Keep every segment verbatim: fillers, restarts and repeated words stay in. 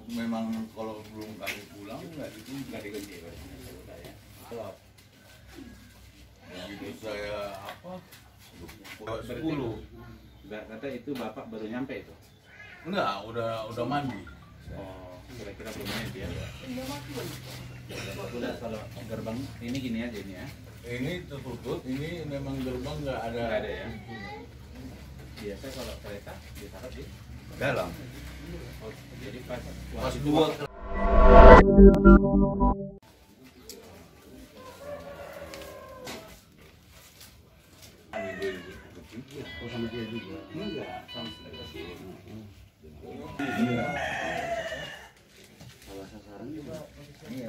memang kalau belum kali pulang nggak itu nggak digaji saya. Begitu saya apa? sepuluh. Kata itu bapak baru nyampe itu? Enggak, udah udah mandi. Oh, kira-kira belum mandi ya? Udah kalau gerbang ini gini aja ini ya? Ini tertutup, ini memang gerbang nggak ada. Nggak ada ya? Biasa kalau kereta ditaruh di dalam. Oh, jadi pas Pas dua. Oh, sama dia juga? Enggak, sama sekali. Kalau sasaran juga? Iya.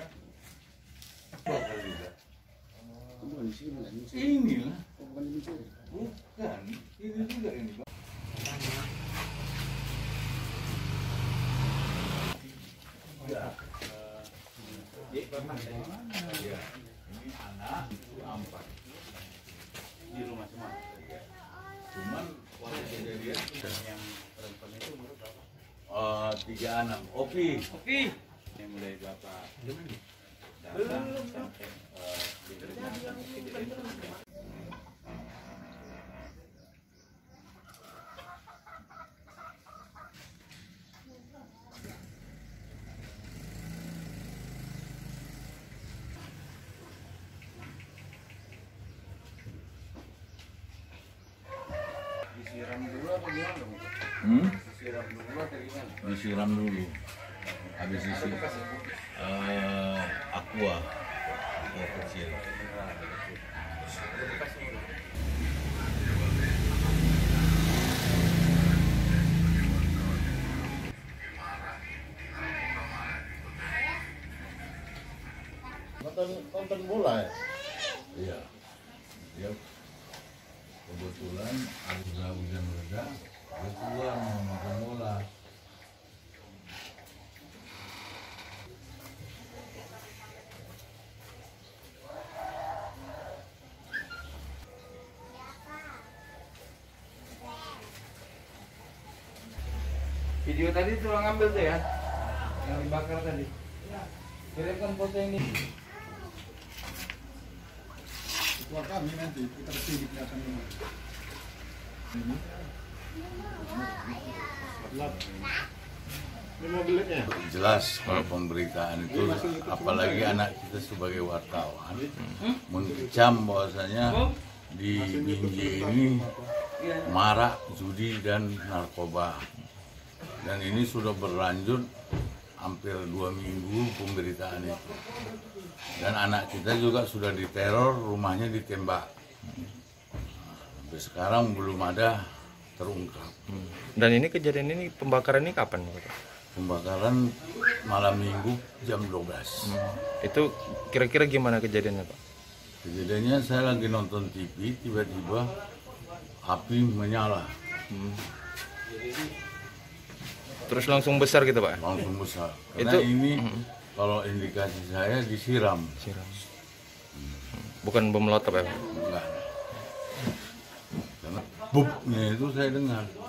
Bukan di sini, kan? Ini lah. Oh, bukan di sini. Bukan, ini juga ini. Ya. Di mana? Ya. Ini anak itu empat. Di rumah semua. Cuman waktu kejadian Yang perempuan itu umur berapa? uh, tiga anak. Opi. Oke. Yang mulai bapak datang sampai eh, di rumah kejadian itu. Disiram dulu apa gimana? Hmm? Disiram dulu atau gimana? Disiram dulu. Habis isi uh, aqua. Aqua kecil. Nonton, nonton bola ya? Iya. Dia kebetulan ada hujan reda, dia keluar mau makan bola. Video tadi tulang ambil tuh ya, yang dibakar tadi. Kirimkan foto ini. Keluar kami nanti, kita kesini kelihatan ini. Ini mobilnya? Jelas kalau pemberitaan itu, apalagi anak kita sebagai wartawan, mengecam bahwasanya di Binjai ini marak judi dan narkoba. Dan ini sudah berlanjut hampir dua minggu pemberitaan itu. Dan anak kita juga sudah diteror, rumahnya ditembak. Sampai sekarang belum ada terungkap. Dan ini kejadian ini pembakaran ini kapan, Pak? Pembakaran malam minggu jam dua belas. Hmm. Itu kira-kira gimana kejadiannya, Pak? Kejadiannya saya lagi nonton T V, tiba-tiba api menyala. Hmm. Terus langsung besar gitu, Pak? Langsung besar. Karena Itu ini hmm. kalau indikasi saya disiram. Siram. Bukan bom molotov ya, Pak? Enggak. Karena bubnya itu saya dengar.